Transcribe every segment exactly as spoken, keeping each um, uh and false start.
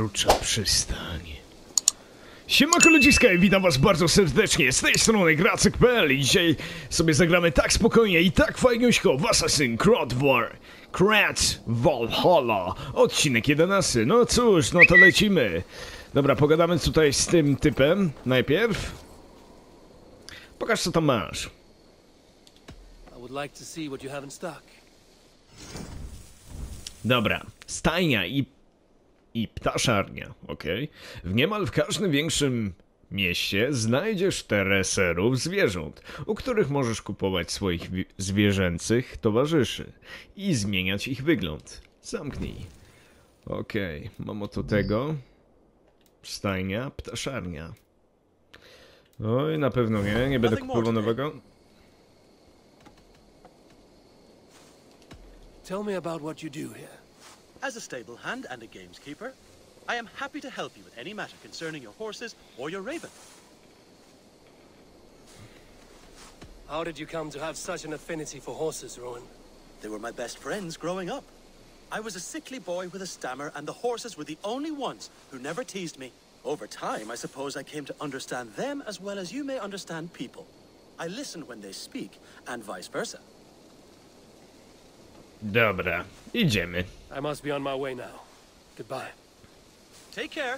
Urocza przystań. Siemako ludziska i witam was bardzo serdecznie, z tej strony Gracek kropka p l i dzisiaj sobie zagramy tak spokojnie i tak fajniuśko w Assassin's Creed War Creed Valhalla, odcinek jedenasty. No cóż, no to lecimy. Dobra, pogadamy tutaj z tym typem najpierw. Pokaż, co tam masz. Dobra, stajnia i I ptaszarnia, okej. Okay. W niemal w każdym większym mieście znajdziesz tereserów zwierząt, u których możesz kupować swoich zwierzęcych towarzyszy i zmieniać ich wygląd. Zamknij. Okej, okay. Mam oto tego. Stajnia, ptaszarnia. Oj, na pewno nie, nie będę kupował nowego. Tell me about what you do here. As a stable hand and a gameskeeper, I am happy to help you with any matter concerning your horses or your raven. How did you come to have such an affinity for horses, Rowan? They were my best friends growing up. I was a sickly boy with a stammer, and the horses were the only ones who never teased me. Over time, I suppose I came to understand them as well as you may understand people. I listen when they speak, and vice versa. Dobra, idziemy. I must be on my way now. Goodbye. Take care.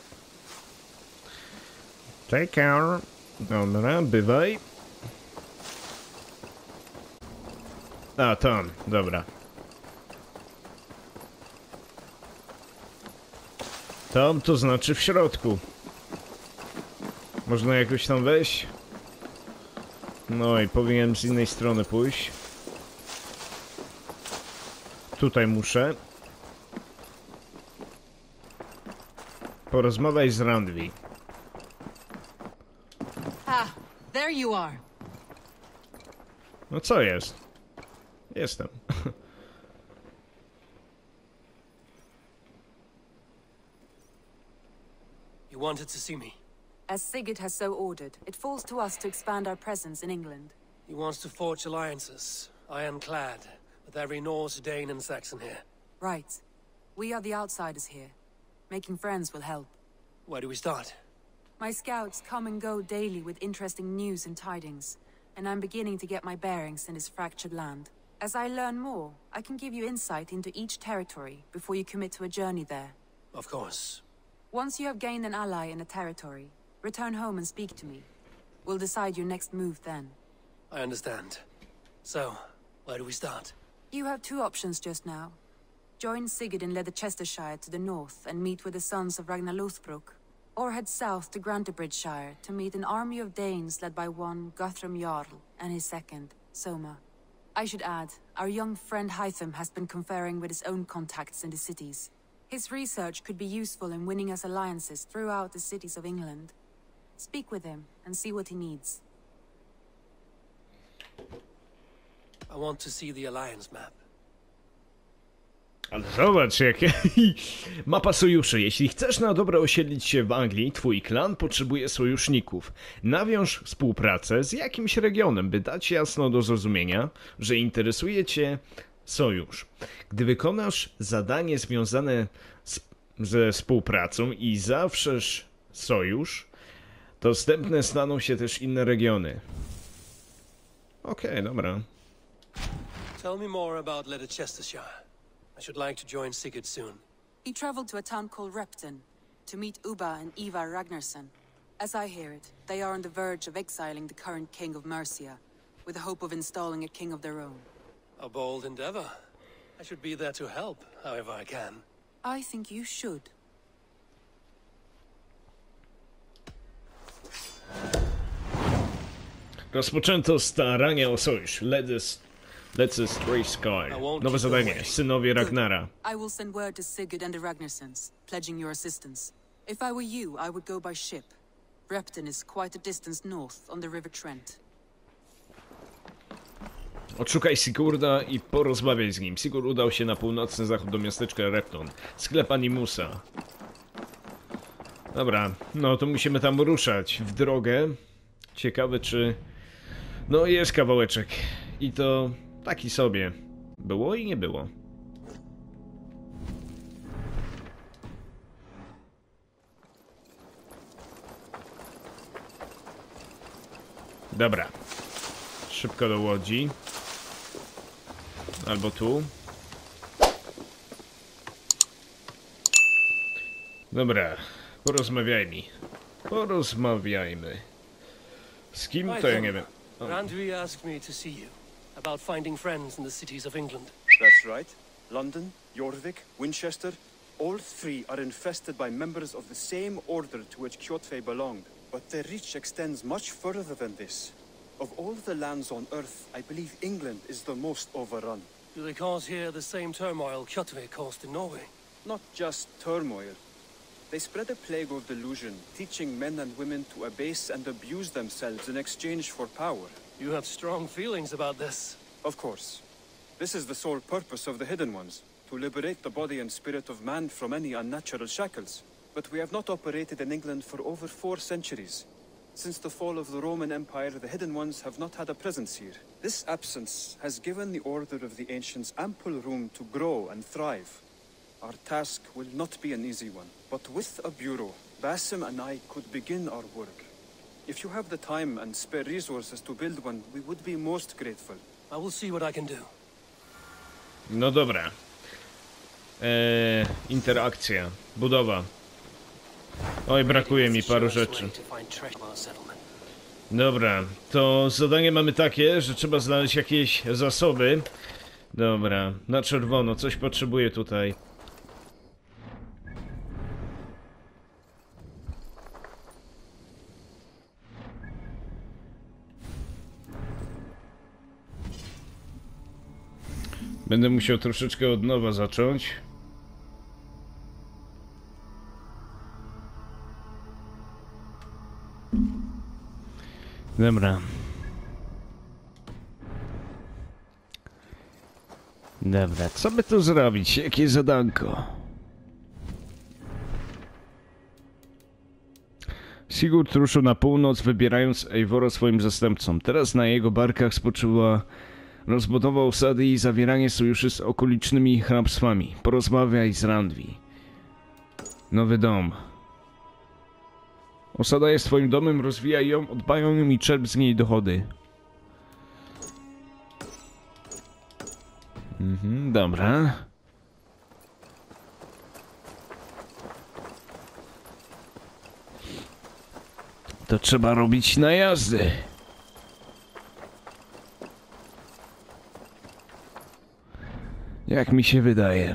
Take care. Dobra, bywaj. A, tam, dobra. Tam to znaczy w środku. Można jakoś tam wejść? No i powinienem z innej strony pójść. Tutaj muszę. Porozmawiaj z Randvi. Ah, there you are. No co jest? Jestem. You wanted to see me. As Sigurd has so ordered, it falls to us to expand our presence in England. He wants to forge alliances, ironclad, with every Norse, Dane and Saxon here. Right. We are the outsiders here. Making friends will help. Where do we start? My scouts come and go daily with interesting news and tidings, and I'm beginning to get my bearings in this fractured land. As I learn more, I can give you insight into each territory before you commit to a journey there. Of course. Once you have gained an ally in a territory, return home and speak to me. We'll decide your next move then. I understand. So, where do we start? You have two options just now. Join Sigurd in Leicestershire to the north and meet with the sons of Ragnar Lothbrok, or head south to Grantebridgeshire to meet an army of Danes led by one Guthrum Jarl and his second, Soma. I should add, our young friend Hytham has been conferring with his own contacts in the cities. His research could be useful in winning us alliances throughout the cities of England. Speak with him and see what he needs. I want to see the alliance map. Ale zobacz, jakie... Mapa sojuszy. Jeśli chcesz na dobre osiedlić się w Anglii, twój klan potrzebuje sojuszników. Nawiąż współpracę z jakimś regionem, by dać jasno do zrozumienia, że interesuje cię sojusz. Gdy wykonasz zadanie związane z, ze współpracą i zawrzesz sojusz, dostępne staną się też inne regiony. Okej, okay, dobra. Tell me more about Leicestershire. I should like to join Sigurd soon. He traveled to a town called Repton to meet Ubba and Ivar Ragnarsson. As I hear it, they are on the verge of exiling the current king of Mercia, with the hope of installing a king of their own. A bold endeavor. I should be there to help, however I can. I think you should. Rozpoczęto starania o sojusz. Leicestershire. Nowe zadanie. Synowie Ragnara. I will send word to Sigurd and the Ragnarssons, pledging your assistance. If I were you, I would go by ship. Repton is quite a distance north on the River Trent. Odszukaj Sigurda i porozmawiaj z nim. Sigurd udał się na północny zachód do miasteczka Repton. Sklep Animusa. Dobra, no to musimy tam ruszać w drogę. Ciekawe czy... No jest kawałeczek. I to taki sobie. Było i nie było. Dobra. Szybko do łodzi. Albo tu. Dobra. Porozmawiajmy. Porozmawiajmy. Z kim to ja nie wiem. O. Randvi asked me to see you about finding friends in the cities of England. That's right. London, Jorvik, Winchester, all three are infested by members of the same order to which Kjotve belonged. But their reach extends much further than this. Of all the lands on Earth, I believe England is the most overrun. Do they cause here the same turmoil Kjotve caused in Norway? Not just turmoil. They spread a plague of delusion, teaching men and women to abase and abuse themselves in exchange for power. You have strong feelings about this. Of course. This is the sole purpose of the Hidden Ones, to liberate the body and spirit of man from any unnatural shackles. But we have not operated in England for over four centuries. Since the fall of the Roman Empire, the Hidden Ones have not had a presence here. This absence has given the Order of the Ancients ample room to grow and thrive. Our task will not be an easy one, but with a bureau, Basim and I could begin our work. If you have the time and spare resources to build one, we would be most grateful. I will see what I can do. No dobra. Eee, interakcja. Budowa. Oj, brakuje mi paru rzeczy. Dobra, to zadanie mamy takie, że trzeba znaleźć jakieś zasoby. Dobra, na czerwono, coś potrzebuję tutaj. Będę musiał troszeczkę od nowa zacząć. Dobra. Dobra, co by tu zrobić? Jakie zadanko? Sigurd ruszył na północ, wybierając Eivora swoim zastępcą. Teraz na jego barkach spoczywa rozbudowa osady i zawieranie sojuszy z okolicznymi hrabstwami. Porozmawiaj z Randvi. Nowy dom. Osada jest twoim domem, rozwijaj ją, dbają ją i czerp z niej dochody. Mhm, dobra. To trzeba robić najazdy. Jak mi się wydaje.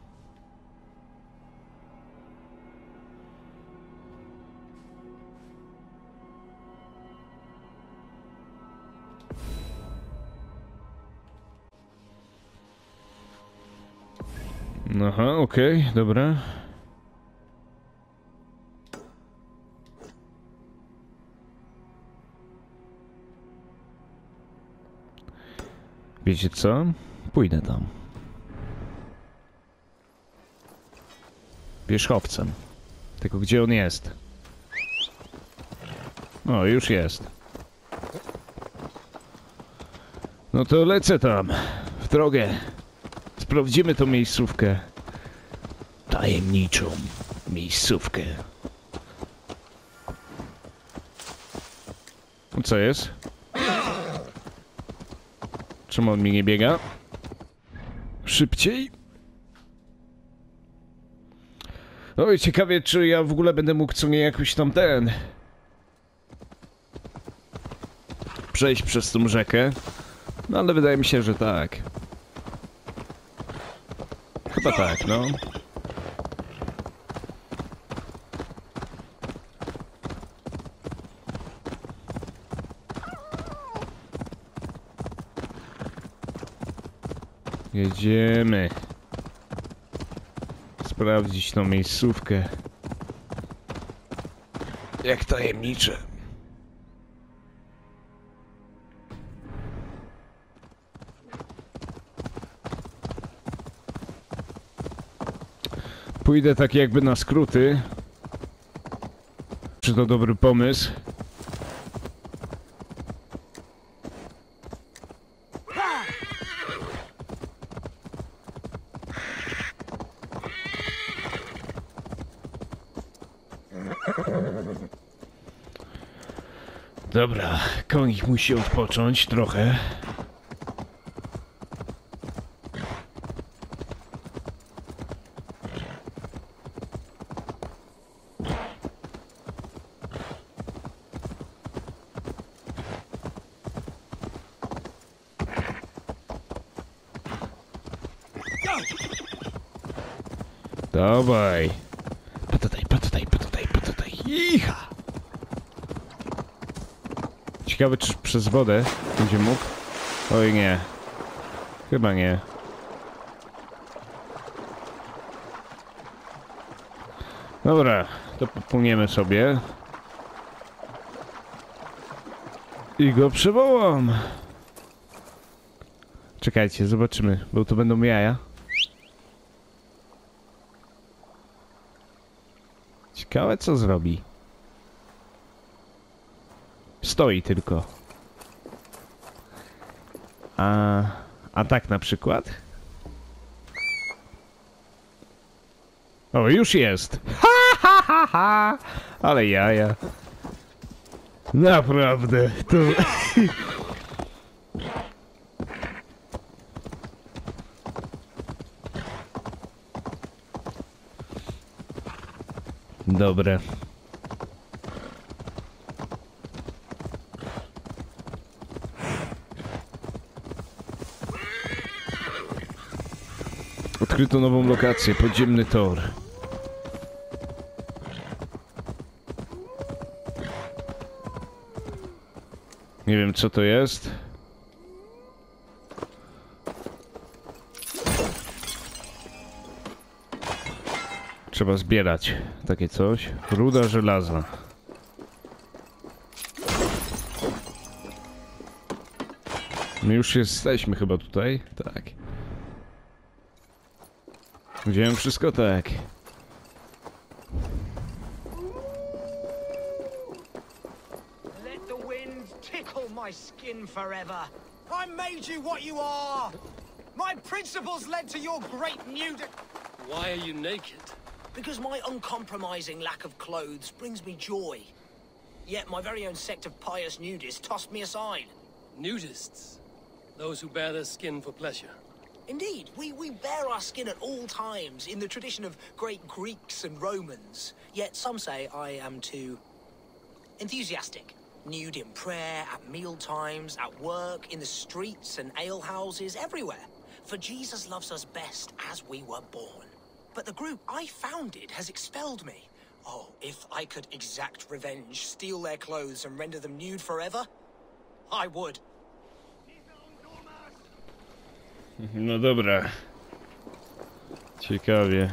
Aha, okej, okay, dobra. Wiecie co? Pójdę tam. Wierzchowcem. Tylko gdzie on jest? O, już jest. No to lecę tam. W drogę. Sprawdzimy tą miejscówkę. Tajemniczą miejscówkę. Co jest? Czemu on mi nie biega? Szybciej? Oj, ciekawie, czy ja w ogóle będę mógł co nie jakoś tam ten... przejść przez tą rzekę. No ale wydaje mi się, że tak. Chyba tak, no. Jedziemy. Sprawdzić tą miejscówkę. Jak tajemnicze. Pójdę tak jakby na skróty. Czy to dobry pomysł? Dobra, konik musi odpocząć trochę. Dawaj. Patataj, patataj, patataj, patataj. Icha! Ciekawe, czy przez wodę będzie mógł? Oj nie. Chyba nie. Dobra, to popłyniemy sobie. I go przywołam. Czekajcie, zobaczymy, bo to będą jaja. Ciekawe, co zrobi. Stoi tylko. A, a tak na przykład? O, już jest. Ha, ha, ha, ha. Ale jaja. Naprawdę. To... Dobre. Odkryto nową lokację, podziemny tor. Nie wiem, co to jest. Trzeba zbierać takie coś. Ruda żelazna. My już jesteśmy chyba tutaj. Tak. Wziąłem wszystko tak. Let the wind tickle my skin forever. I made you what you are. My principles led to your great nudity. Why are you naked? Because my uncompromising lack of clothes brings me joy. Yet my very own sect of pious nudists tossed me aside. Nudists. Those who bare their skin for pleasure. Indeed, we, we bare our skin at all times in the tradition of great Greeks and Romans. Yet some say I am too enthusiastic. Nude in prayer, at meal times, at work, in the streets and ale houses, everywhere. For Jesus loves us best as we were born. But the group I founded has expelled me. Oh, if I could exact revenge, steal their clothes and render them nude forever, I would. No dobra. Ciekawie.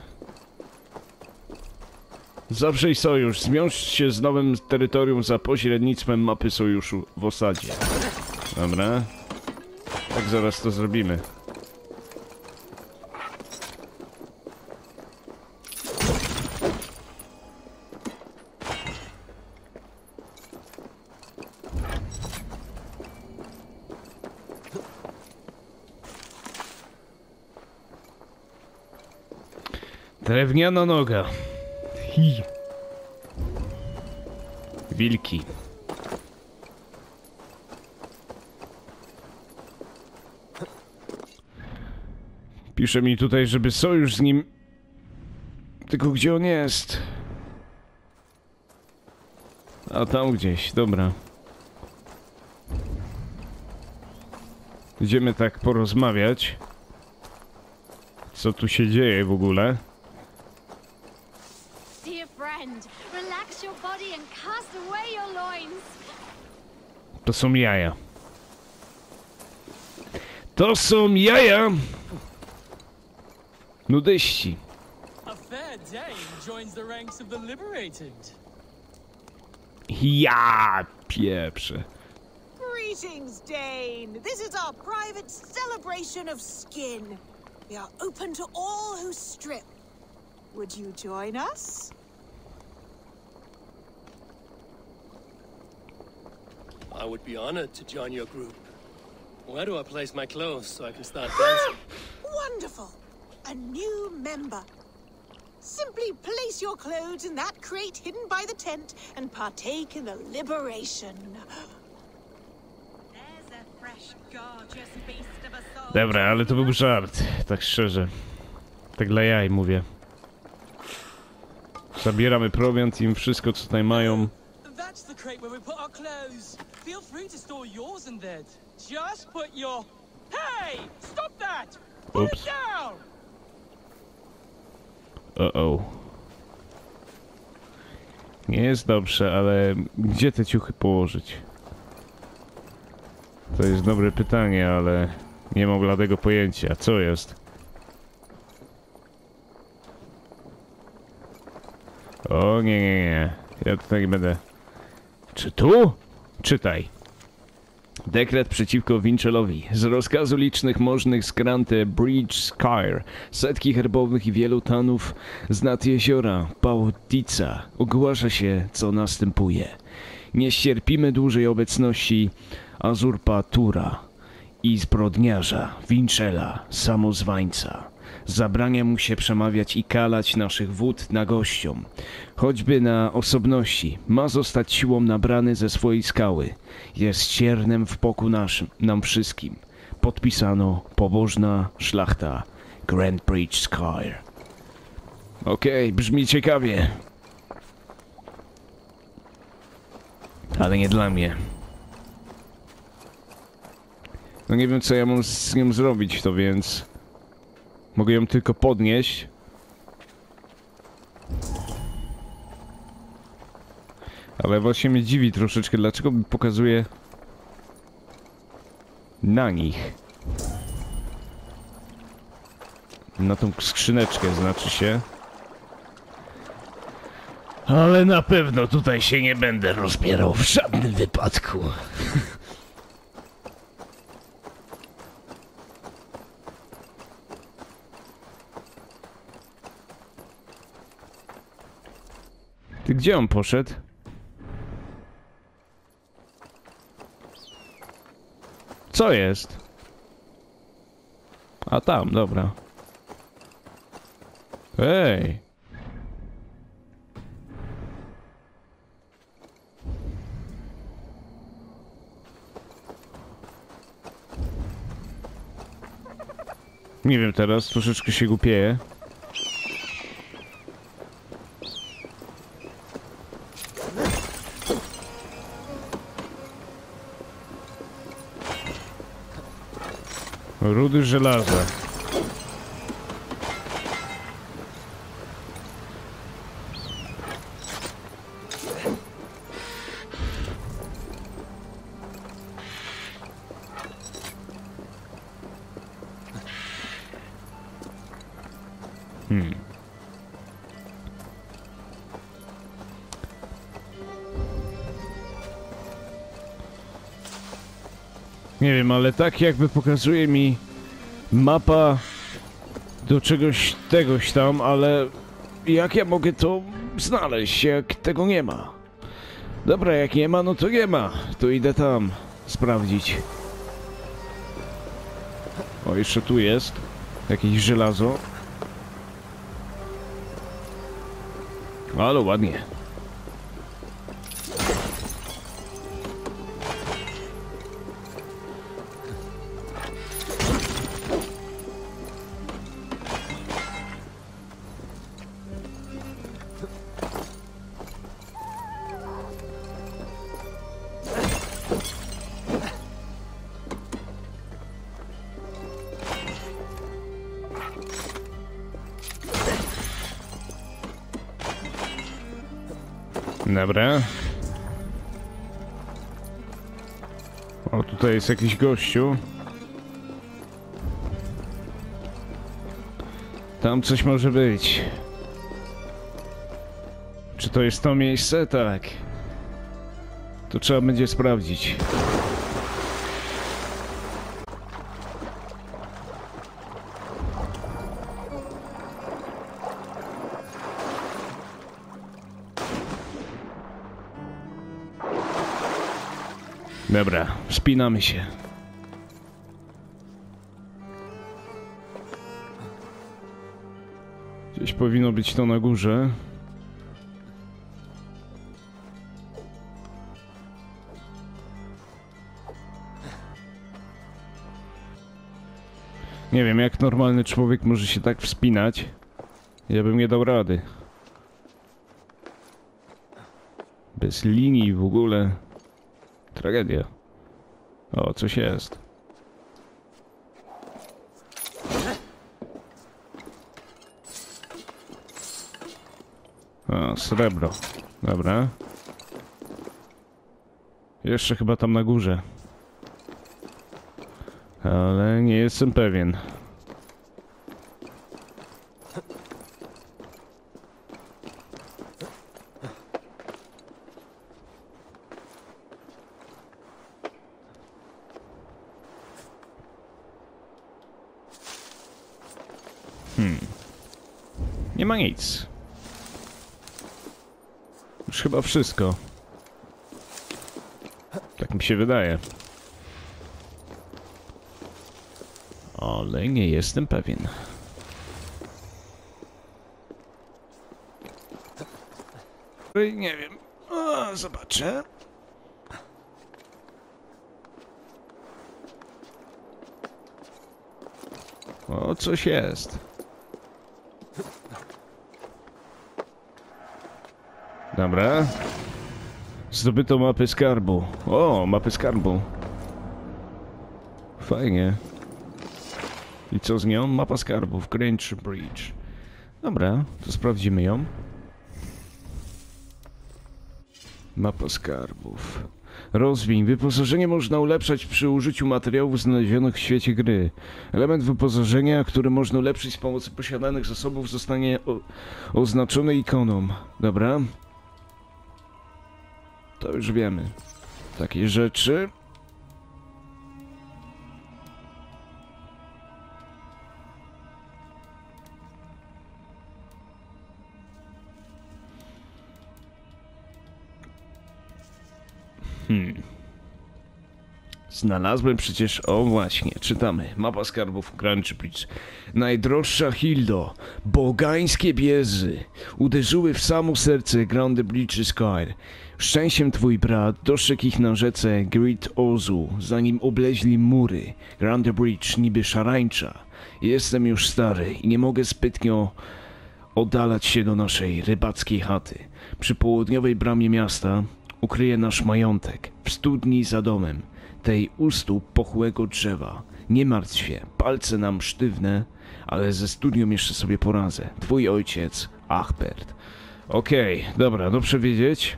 Zawrzyj sojusz. Zwiąż się z nowym terytorium za pośrednictwem mapy sojuszu w osadzie. Dobra. Tak zaraz to zrobimy. Drewniana noga. Hi. Wilki. Pisze mi tutaj, żeby sojusz z nim... Tylko gdzie on jest? A tam gdzieś, dobra. Idziemy tak porozmawiać. Co tu się dzieje w ogóle? Relax your body and cast away your loins. To są jaja. To są jaja! Nudyści. A fair Dane joins the ranks of the liberated. Ja pieprze. Greetings, Dane. This is our private celebration of skin. We are open to all who strip. Would you join us? I would be honored to join your group. Where do I place my clothes so I can start dancing? Wonderful! A new member. Simply place your clothes in that crate hidden by the tent and partake in the liberation. There's a fresh, gorgeous beast of a soul. Dobra, ale to był żart, tak szczerze. Tak dla jaj mówię. Zabieramy prowiant im wszystko, co tutaj mają. That's the crate where we put our clothes. Feel free to store yours in there. Just put your... Hey! Stop that! Put Oops. it down! Uh-oh. Nie jest dobrze, ale gdzie te ciuchy położyć? To jest dobre pytanie, ale nie mam bladego pojęcia. Co jest? O nie, nie, nie. Ja tutaj nie będę... Czy tu? Czytaj. Dekret przeciwko Winchelowi. Z rozkazu licznych możnych z Grante Bridge Skyr, setki herbowych i wielu tanów z nad jeziora Pautica ogłasza się, co następuje. Nie ścierpimy dłużej obecności Azurpatura i zbrodniarza Winchela, samozwańca. Zabrania mu się przemawiać i kalać naszych wód na gościom. Choćby na osobności, ma zostać siłą nabrany ze swojej skały. Jest ciernem w boku naszym, nam wszystkim. Podpisano pobożna szlachta Grand Bridge Skyr. Okej, okay, brzmi ciekawie. Ale nie dla mnie. No nie wiem, co ja mam z nią zrobić, to więc... Mogę ją tylko podnieść. Ale właśnie mnie dziwi troszeczkę, dlaczego mi pokazuje na nich. Na tą skrzyneczkę znaczy się. Ale na pewno tutaj się nie będę rozbierał w żadnym wypadku. Ty gdzie on poszedł? Co jest? A tam, dobra. Ej! Nie wiem teraz, troszeczkę się głupieję. Rudy żelaza. Hmm. Nie wiem, ale tak jakby pokazuje mi mapa do czegoś tegoś tam, ale jak ja mogę to znaleźć, jak tego nie ma? Dobra, jak nie ma, no to nie ma. To idę tam sprawdzić. O, jeszcze tu jest jakieś żelazo. Ale ładnie. Dobra. O, tutaj jest jakiś gościu. Tam coś może być. Czy to jest to miejsce? Tak. To trzeba będzie sprawdzić. Dobra, wspinamy się. Gdzieś powinno być to na górze. Nie wiem, jak normalny człowiek może się tak wspinać. Ja bym nie dał rady. Bez linii w ogóle. Tragedia. O, coś jest. O, srebro. Dobra. Jeszcze chyba tam na górze. Ale nie jestem pewien. Hmm. Nie ma nic. Już chyba wszystko. Tak mi się wydaje. Ale nie jestem pewien. Nie wiem. O, zobaczę. O, coś jest. Dobra. Zdobyto mapę skarbu. O, mapę skarbu. Fajnie. I co z nią? Mapa skarbów. Granger Bridge. Dobra, to sprawdzimy ją. Mapa skarbów. Rozwiń. Wyposażenie można ulepszać przy użyciu materiałów znalezionych w świecie gry. Element wyposażenia, który można ulepszyć z pomocą posiadanych zasobów, zostanie oznaczony ikoną. Dobra. To już wiemy. Takie rzeczy. Hmm. Znalazłem przecież... O właśnie, czytamy. Mapa skarbów Granger Bridge. Najdroższa Hildo, bogańskie biezy uderzyły w samo serce Granger Bridge Skyr. Szczęściem twój brat dostrzegł ich na rzece Great Ozu, zanim obleźli mury. Granger Bridge niby szarańcza. Jestem już stary i nie mogę zbytnio oddalać się do naszej rybackiej chaty. Przy południowej bramie miasta ukryje nasz majątek, w studni za domem, tej u stóp pochłego drzewa. Nie martw się, palce nam sztywne, ale ze studnią jeszcze sobie poradzę. Twój ojciec, Achbert. Okej, okay, dobra, dobrze wiedzieć.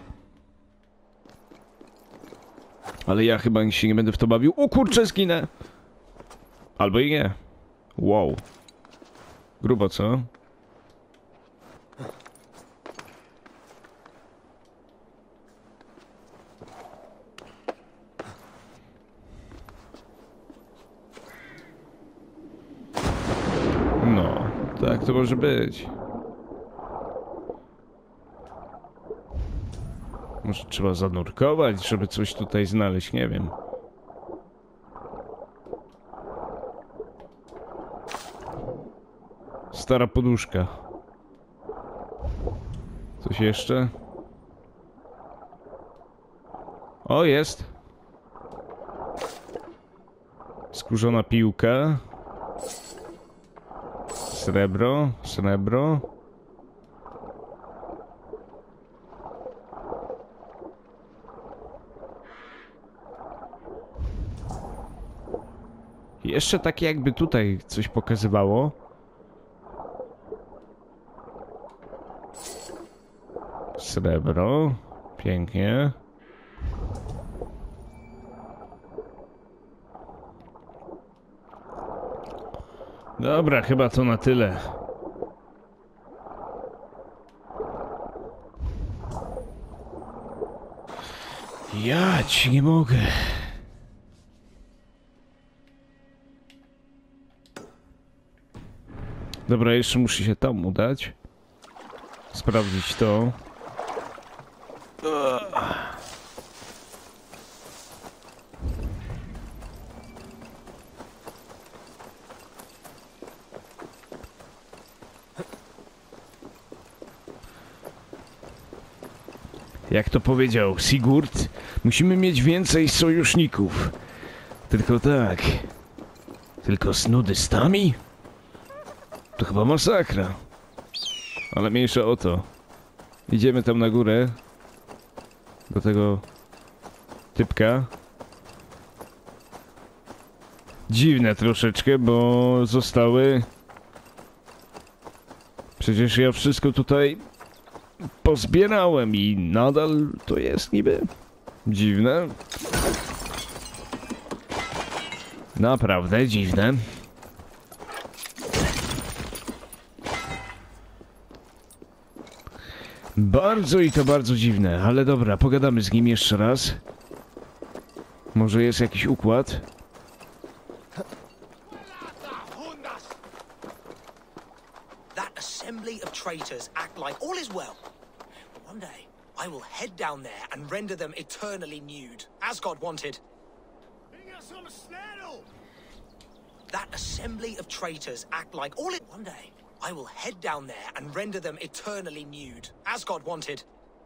Ale ja chyba się nie będę w to bawił. O kurczę, zginę! Albo i nie. Wow. Grubo, co? No, tak to może być. Może trzeba zanurkować, żeby coś tutaj znaleźć, nie wiem. Stara poduszka. Coś jeszcze? O, jest. Skórzona piłka. Srebro, srebro. Jeszcze takie jakby tutaj coś pokazywało. Srebro. Pięknie. Dobra, chyba to na tyle. Ja ci nie mogę. Dobra, jeszcze muszę się tam udać. Sprawdzić to. Jak to powiedział Sigurd, musimy mieć więcej sojuszników. Tylko tak... Tylko z nudystami? To chyba masakra. Ale mniejsza o to. Idziemy tam na górę. Do tego... typka. Dziwne troszeczkę, bo zostały... Przecież ja wszystko tutaj pozbierałem i nadal to jest niby dziwne. Naprawdę dziwne. Bardzo i to bardzo dziwne, ale dobra, pogadamy z nim jeszcze raz. Może jest jakiś układ? That assembly of traitors act like all is well. But one day, I will head down there and render them eternally nude, as God wanted. That assembly of traitors act like all it. One day, I will head down there and render them eternally nude, as God wanted.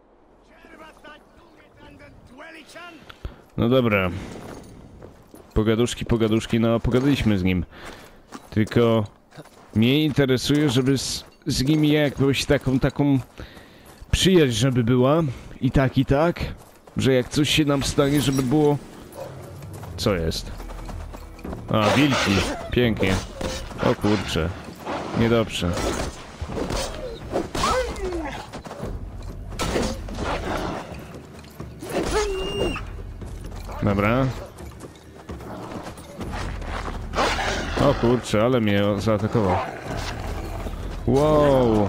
No dobra. Pogaduszki, pogaduszki, no pogadaliśmy z nim. Tylko mnie interesuje, żeby z, z nimi jakąś taką, taką przyjaźń, żeby była. I tak, i tak. Że jak coś się nam stanie, żeby było... Co jest? A, wilki. Pięknie. O kurczę. Niedobrze. Dobra. O kurczę, ale mnie zaatakował. Wow.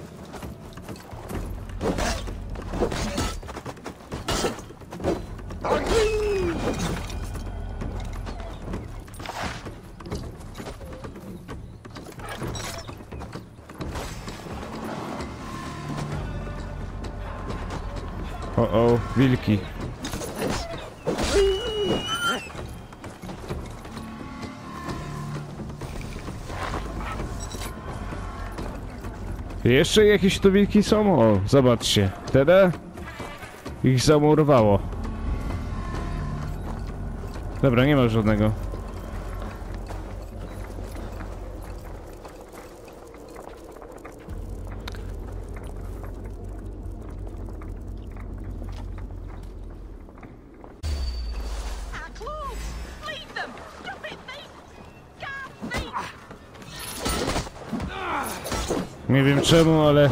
O, o, wilki. Jeszcze jakieś tu wilki są? O, zobaczcie. Wtedy ich zamurowało. Dobra, nie ma żadnego. Nie wiem czemu, ale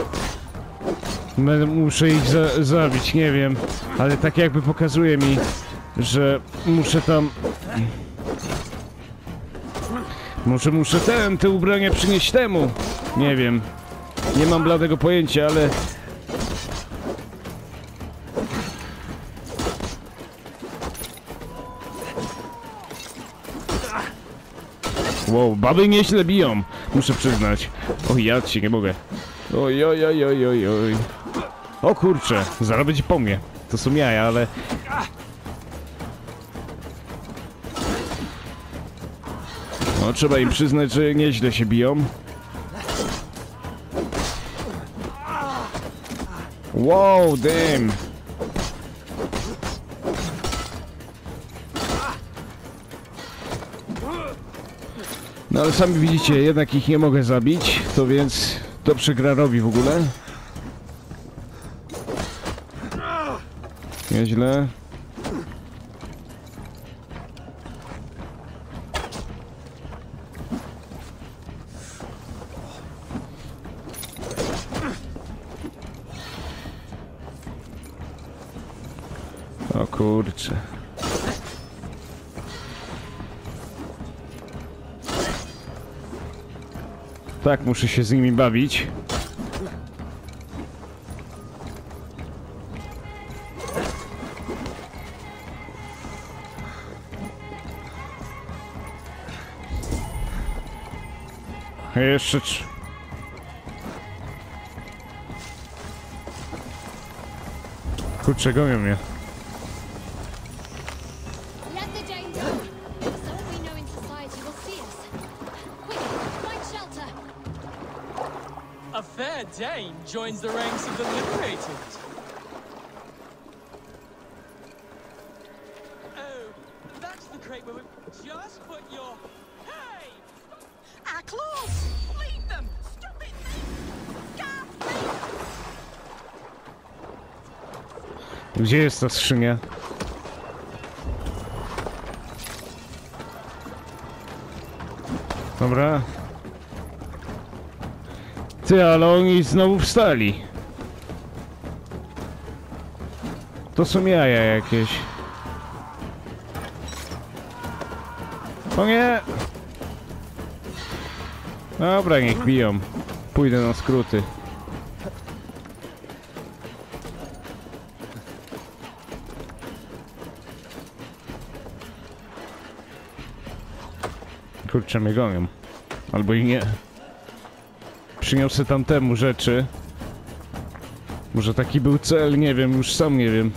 muszę ich za zabić, nie wiem. Ale tak jakby pokazuje mi, że muszę tam... Może muszę ten, te ubrania przynieść temu. Nie wiem. Nie mam bladego pojęcia, ale... Wow, baby nieźle biją, muszę przyznać. Oj, ja ci nie mogę. Oj, oj, oj, oj, oj, oj. O kurczę, zaraz będzie po mnie. To są jaja, ale... No, trzeba im przyznać, że nieźle się biją. Wow, damn. No ale sami widzicie, jednak ich nie mogę zabić, to więc to przegra robi w ogóle. Nieźle. O kurczę. Tak, muszę się z nimi bawić. Jeszcze... Kurczę, gonią mnie. A fair Dane joins the ranks of the liberated. Gdzie jest ta skrzynia? Dobra. Ty, ale oni znowu wstali. To są jaja jakieś. O nie! Dobra, niech biją. Pójdę na skróty. Kurczę, mnie gonią. Albo i nie. Przyniosę tamtemu rzeczy. Może taki był cel, nie wiem, już sam nie wiem.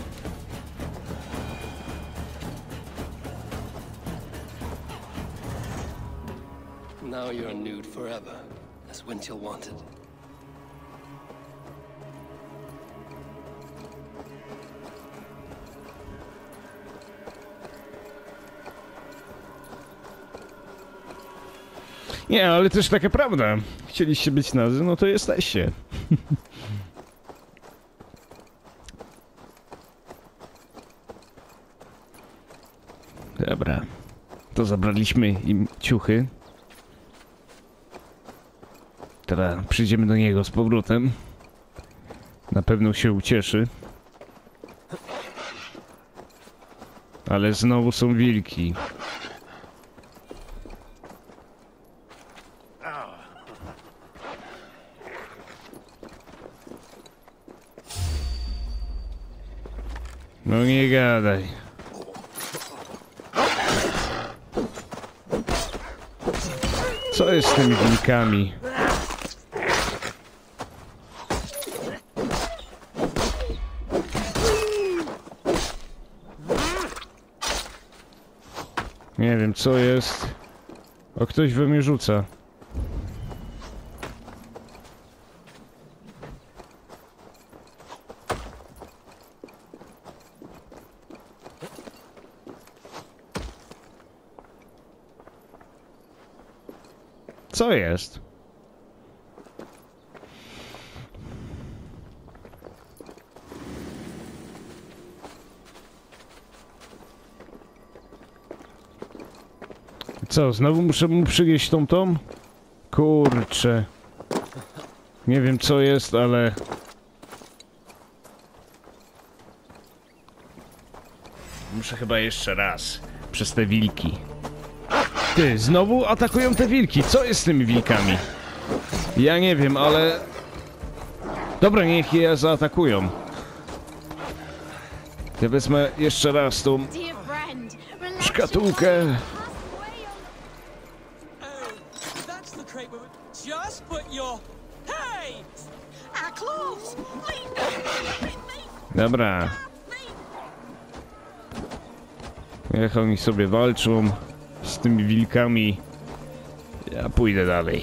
Now you're nude forever, as Winchell wanted. Nie, ale też taka prawda. Chcieliście być nazy, no to jesteście. Dobra. To zabraliśmy im ciuchy. Teraz przyjdziemy do niego z powrotem. Na pewno się ucieszy. Ale znowu są wilki. No nie gadaj. Co jest z tymi wilkami? Nie wiem, co jest. O, ktoś we mnie rzuca. Co jest? Co, znowu muszę mu przynieść tą tą? Kurczę. Nie wiem co jest, ale... Muszę chyba jeszcze raz. Przez te wilki. Ty, znowu atakują te wilki. Co jest z tymi wilkami? Ja nie wiem, ale... Dobra, niech je zaatakują. Ja wezmę jeszcze raz tą szkatułkę. Dobra. Niech oni sobie walczą z tymi wilkami. Ja pójdę dalej.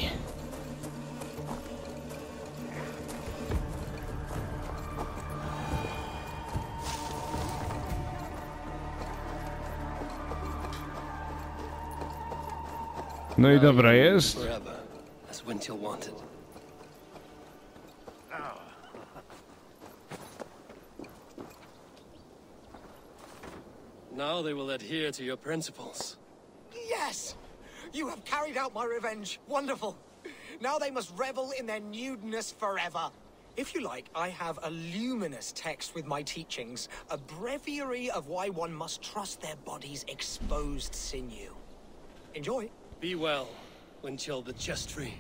No i dobra jest. Now they will adhere to your principles. Yes! You have carried out my revenge. Wonderful. Now they must revel in their nudeness forever. If you like, I have a luminous text with my teachings, a breviary of why one must trust their body's exposed sinew. Enjoy. Be well, Winchell the Chest-Free.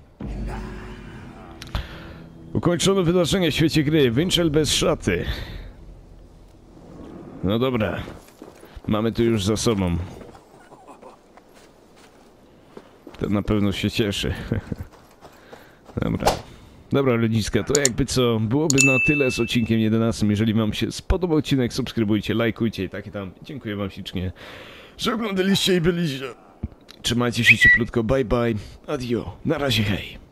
Ukończono wydarzenie w świecie gry. Winchell bez szaty. No dobra. Mamy to już za sobą. To na pewno się cieszy. Dobra. Dobra, ludziska, to jakby co, byłoby na tyle z odcinkiem jedenastym. Jeżeli wam się spodobał odcinek, subskrybujcie, lajkujcie i takie tam. Dziękuję wam ślicznie, że oglądaliście i byliście. Trzymajcie się cieplutko, bye bye, adio, na razie, hej.